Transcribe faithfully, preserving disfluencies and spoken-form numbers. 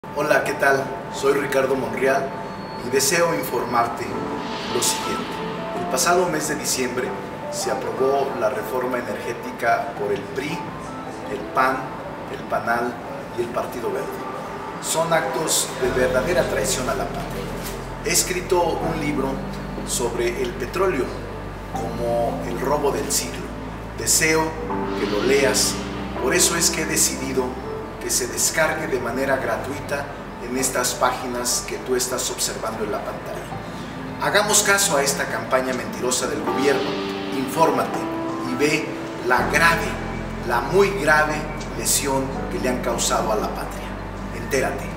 Hola, ¿qué tal? Soy Ricardo Monreal y deseo informarte lo siguiente. El pasado mes de diciembre se aprobó la reforma energética por el P R I, el P A N, el P A N A L y el Partido Verde. Son actos de verdadera traición a la patria. He escrito un libro sobre el petróleo como el robo del siglo. Deseo que lo leas, por eso es que he decidido que se descargue de manera gratuita en estas páginas que tú estás observando en la pantalla. Hagamos caso a esta campaña mentirosa del gobierno, infórmate y ve la grave, la muy grave lesión que le han causado a la patria. Entérate.